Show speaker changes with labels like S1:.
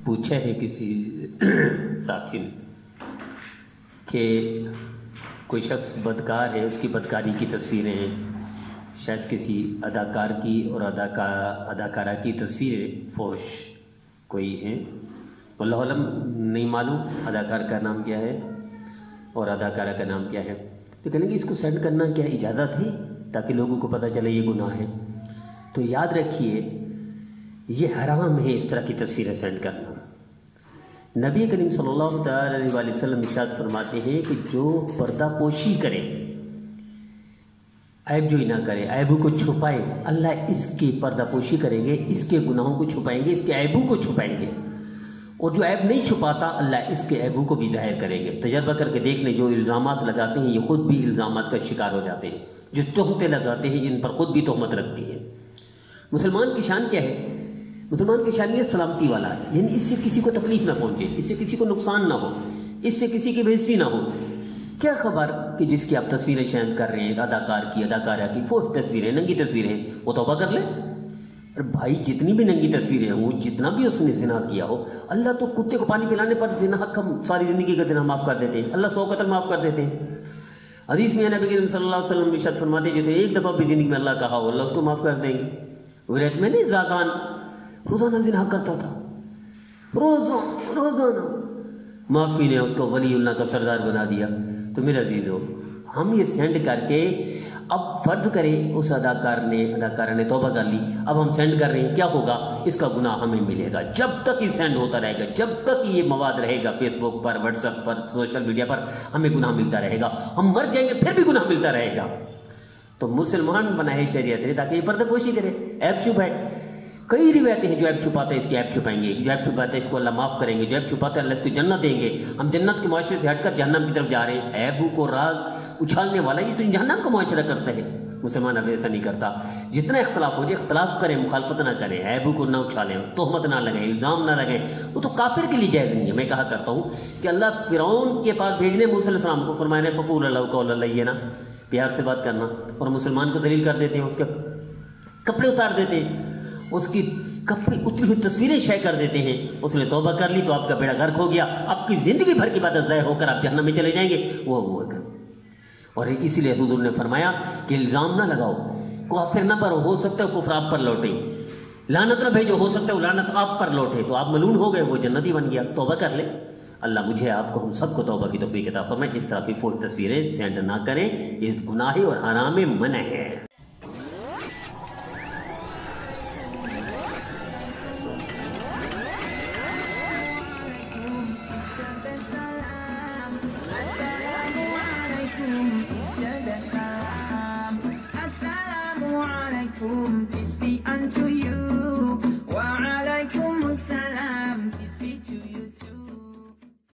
S1: पूछा है किसी साथी ने कि कोई शख्स बदकार है, उसकी बदकारी की तस्वीरें हैं, शायद किसी अदाकार की और अदाकारा की तस्वीरें फोश कोई हैं, वल्लाहु अलम नहीं मालूम अदाकार का नाम क्या है और अदाकारा का नाम क्या है। तो कहेंगे इसको सेंड करना क्या इजाज़त है ताकि लोगों को पता चले ये गुनाह है? तो याद रखिए ये हराम है इस तरह की तस्वीरें सेंड करना। नबी करीम सल्लल्लाहु अलैहि वसल्लम इरशाद फरमाते हैं कि जो पर्दा पोशी करे, ऐब जोई ना करे, ऐबों को छुपाए, अल्लाह इसकी पर्दा पोशी करेंगे, इसके गुनाहों को छुपाएंगे, इसके ऐबों को छुपाएंगे। और जो ऐब नहीं छुपाता अल्लाह इसके ऐबों को भी जाहिर करेंगे। तजर्बा करके देख लें, जो इल्ज़ामात लगाते हैं ये खुद भी इल्ज़ामात का शिकार हो जाते हैं, जो तोहमतें लगाते हैं इन पर खुद भी तोहमत लगती है। मुसलमान की शान क्या है? मुसलमान की शान ये सलामती वाला है, यानी इससे किसी को तकलीफ ना पहुंचे, इससे किसी को नुकसान ना हो, इससे किसी की बेइज्जती ना हो। क्या खबर कि जिसकी आप तस्वीरें शेयर कर रहे हैं, अदाकार की, अदाकारा की फोटो तस्वीरें, नंगी तस्वीरें, वो तौबा कर ले। अरे भाई जितनी भी नंगी तस्वीरें हों, जितना भी उसने जिना किया हो, अल्लाह तो कुत्ते को पानी पिलाने पर जिना हम सारी ज़िंदगी का जिना माफ़ कर देते हैं, अल्लाह 100 कत्ल माफ़ कर देते हैं। हदीस में नबी करीम सल्लल्लाहु अलैहि वसल्लम इरशाद फरमाते हैं जैसे एक दफ़ा भी ज़िंदगी में अल्लाह कहा हो अल्लाह उसको माफ़ कर देंगे। वरत में नहीं ज़ाकान रोज़ाना जिना करता था, रोज़ाना माफ़ी ने उसको वलीउल्लाह का सरदार बना दिया। तो मेरा अजीज़ हो, हम ये सेंड करके अब फर्ज करें उस अदाकारा ने तौबा कर ली, अब हम सेंड कर रहे हैं, क्या होगा? इसका गुनाह हमें मिलेगा जब तक ये सेंड होता रहेगा, जब तक ये मवाद रहेगा फेसबुक पर, व्हाट्सएप पर, सोशल मीडिया पर, हमें गुनाह मिलता रहेगा। हम मर जाएंगे फिर भी गुनाह मिलता रहेगा। तो मुसलमान बनाए शरीयत है ताकि ये पर्दापोशी करे, ऐब छुपाए। कई रिवायतें हैं जो ऐब छुपाते हैं इसकी ऐब छुपाएंगे, जो ऐब छुपाते हैं इसको अल्लाह माफ़ करेंगे, जो ऐब छुपाते हैं अल्लाह इसको जन्नत देंगे। हम जन्नत के मुआशरे से हटकर जहन्नम की तरफ जा रहे हैं। ऐबों को राज उछालने वाला ये तो जहन्नम का मुआशरा करता है। मुसलमान अब ऐसा नहीं करता। जितना इख्तलाफ हो जाए इख्तलाफ करें, मुखालफत ना करें, ऐबों को ना उछालें, तोहमत ना लगाएं, इल्ज़ाम ना लगाएं। वो तो काफिर के लिए जायज़ नहीं है। मैं कहा करता हूँ कि अल्लाह फ़िरौन के पास भेजने मूसा अलैहिस्सलाम को फरमाया फ़क़ूल लहू क़ौलन लय्यिना, प्यार से बात करना, और मुसलमान को दलील कर देते हैं, उसके कपड़े उतार देते हैं, उसकी कपड़े उतरी हुई तस्वीरें शेयर कर देते हैं। उसने तौबा कर ली तो आपका बेड़ा गर्क हो गया, आपकी ज़िंदगी भर की इबादत ज़ाय होकर आप जहन्नम में चले जाएंगे। वो और इसीलिए हुजूर ने फरमाया कि इल्ज़ाम ना लगाओ, काफिर ना पर हो सकता है कुफ्र आप पर लौटे, लानत ना भेजो, हो सकता है वो लानत आप पर लौटे, तो आप मलून हो गए, वो जन्नती बन गया। तौबा कर ले। अल्लाह मुझे आपको हम सबको तौबा की तौफीक अता फरमाए। इस तरह की फोटो तस्वीरें सेंड ना करें, ये गुनाह और हराम मना है।
S2: Peace be unto you.